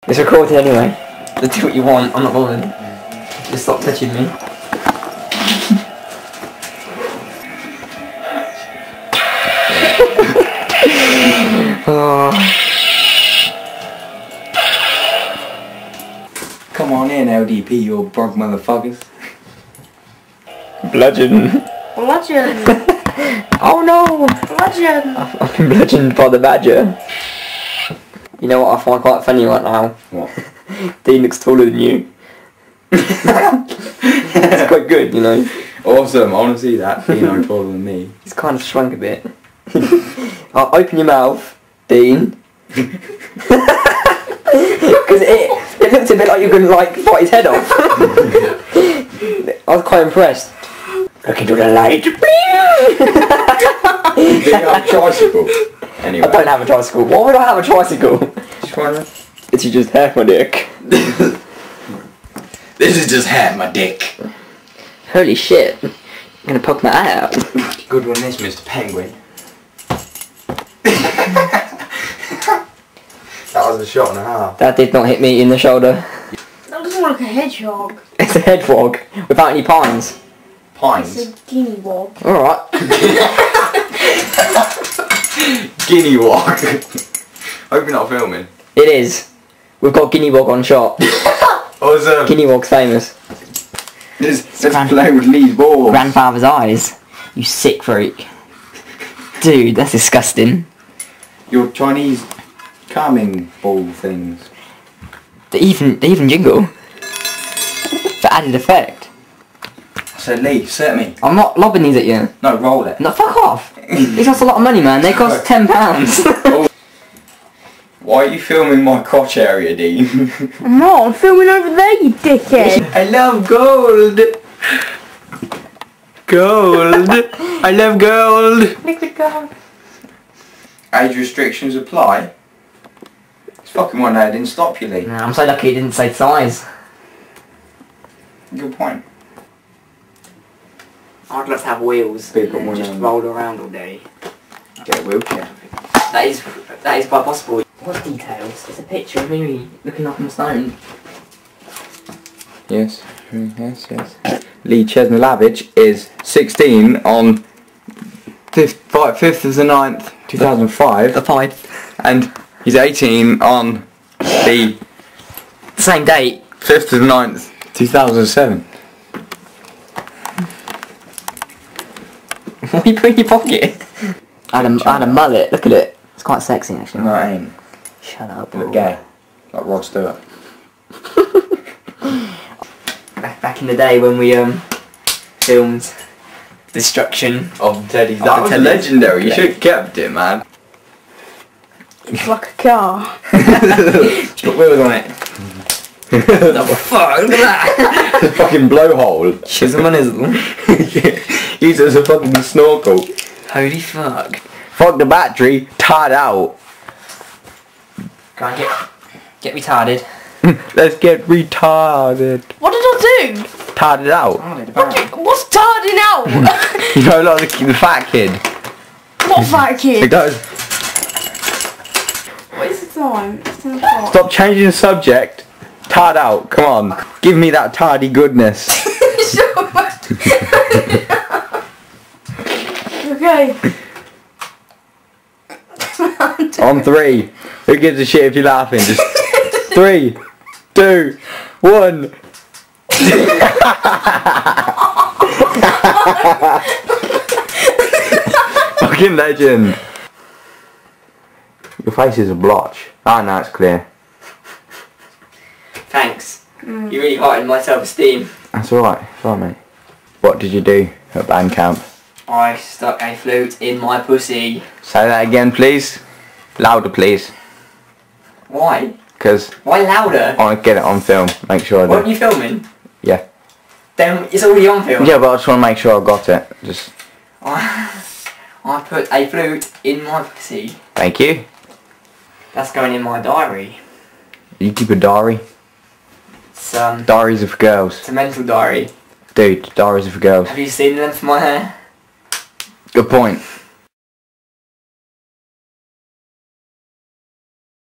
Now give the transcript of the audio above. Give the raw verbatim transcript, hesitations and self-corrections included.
It's recorded anyway. So do what you want, I'm not bothered. Just stop touching me. Oh. Come on in, L D P, you broke motherfuckers. Bludgeon. Bludgeon. Oh no! Bludgeon. I've, I've been bludgeoned by the badger. You know what I find quite funny right now? What? Dean looks taller than you. It's quite good, you know. Awesome, I want to see that. Dean, I'm taller than me. He's kind of shrunk a bit. uh, open your mouth, Dean. Because it, it looked a bit like you were going to like bite his head off. I was quite impressed. Look into the light. Do you have a tricycle? Anyway. I don't have a tricycle. Why would I have a tricycle? Just wondering. It's just half my dick. This is just half my dick. Holy shit. I'm gonna poke my eye out. Good one this, Mister Penguin. That was a shot and a half. That did not hit me in the shoulder. That doesn't look like a hedgehog. It's a hedgehog without any pines. Pines? It's a guinea wog. Alright. Guinea wog. Hope you're not filming. It is. We've got Guinea Wog on shot. Awesome. Guinea Wog's famous. Let's, let's play with Lee's balls. Grandfather's eyes. You sick freak. Dude, that's disgusting. Your Chinese calming ball things. They even, they even jingle. For added effect. So Lee, set me. I'm not lobbing these at you. No, roll it. No, fuck off. These cost a lot of money, man. They cost ten pounds. Why are you filming my crotch area, Dean? I'm not, I'm filming over there, you dickhead. I love gold. Gold. I love gold. Liquid gold. Age restrictions apply. It's fucking one day I didn't stop you, Lee. Nah, I'm so lucky it didn't say size. Good point. I'd love to have wheels Big and one, just um, roll around all day. Get a wheelchair. That is, that is quite possible. What details? It's a picture of me looking up on the stone. Yes, yes, yes. Lee Chesnalavich is sixteen on fifth, fifth of the ninth, two thousand five. The five. And he's eighteen on the Same date. fifth of the ninth, two thousand seven. What are you putting in your pocket? I had a, I had a mullet, look at it. It's quite sexy actually. No, it ain't. Shut up. You look gay. Like Rod Stewart. Back, back in the day when we um filmed Destruction Of Teddy's. Of That the was Teddy's. legendary. You Yeah. should have kept it, man. It's like a car. Just put wheels on it. Oh, fuck, look at that. It's a fucking blowhole. Chisholm and Islam. Use it as a fucking snorkel. Holy fuck. Fuck the battery, tied out. Go on, get, get retarded. Let's get retarded. What did I do? Tied it out. Oh, the What did, what's tarding out? You know, like the, the fat kid. What fat It kid? does. What is the time? It's ten o'clock. Stop changing the subject. Tied out. Come on. Give me that tardy goodness. Okay. On three. Who gives a shit if you're laughing? Just three, two, one. Fucking legend. Your face is a blotch. Ah, now it's clear. Thanks. You really heightened my self-esteem. That's alright. It's alright, mate. What did you do at band camp? I stuck a flute in my pussy. Say that again, please. Louder, please. Why? Because Why louder? I want to get it on film. Make sure I What are do. you filming? Yeah. Then it's already on film. Yeah, but I just want to make sure I got it. Just I, I put a flute in my pussy. thank you. That's going in my diary. You keep a diary. It's, um, Diaries are for girls. it's a mental diary. Dude, diaries are for girls. Have you seen them for my hair? Good point.